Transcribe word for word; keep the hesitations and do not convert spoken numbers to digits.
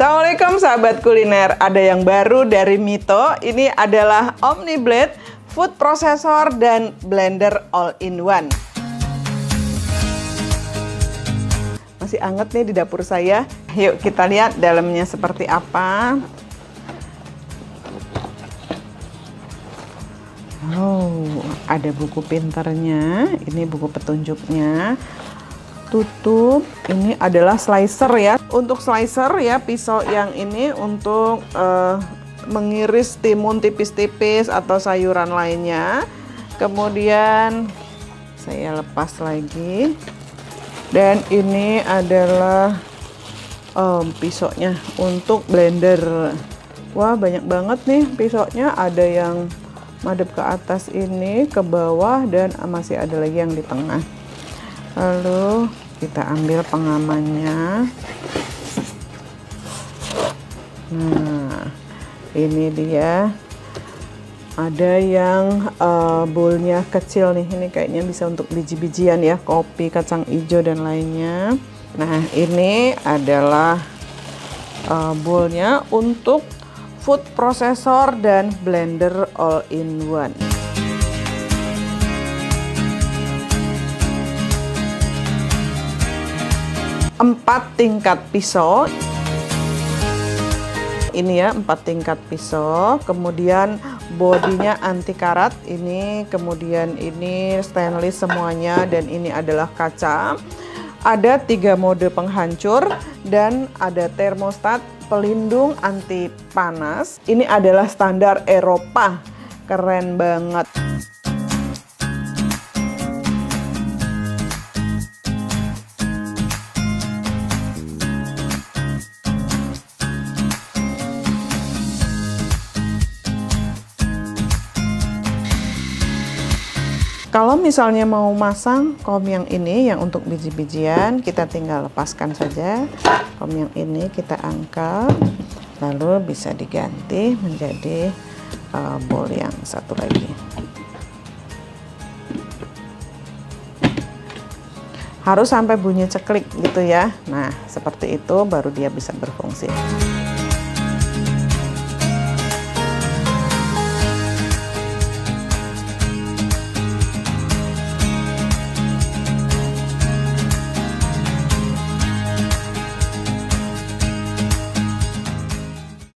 Assalamualaikum sahabat kuliner. Ada yang baru dari Mito. Ini adalah OmniBlade Food Processor dan Blender All-in-One. Masih anget nih di dapur saya. Yuk kita lihat dalamnya seperti apa. Oh, ada buku pinternya. Ini buku petunjuknya. Tutup. Ini adalah slicer ya. Untuk slicer ya, pisau yang ini untuk uh, mengiris timun tipis-tipis atau sayuran lainnya. Kemudian saya lepas lagi. Dan ini adalah um, pisaunya untuk blender. Wah, banyak banget nih pisaunya. Ada yang madep ke atas ini, ke bawah, dan masih ada lagi yang di tengah. Lalu kita ambil pengamannya. Nah, ini dia. Ada yang uh, boolnya kecil nih. Ini kayaknya bisa untuk biji-bijian ya, kopi, kacang hijau dan lainnya. Nah, ini adalah uh, boolnya untuk food processor dan blender all-in-one. Empat tingkat pisau. Ini ya, empat tingkat pisau. Kemudian bodinya anti karat. Ini, kemudian ini stainless semuanya, dan ini adalah kaca. Ada tiga mode penghancur dan ada termostat pelindung anti panas. Ini adalah standar Eropa. Keren banget. Kalau misalnya mau masang kom yang ini yang untuk biji-bijian, kita tinggal lepaskan saja. Kom yang ini kita angkat, lalu bisa diganti menjadi uh, bowl yang satu lagi. Harus sampai bunyi ceklik gitu ya. Nah, seperti itu baru dia bisa berfungsi.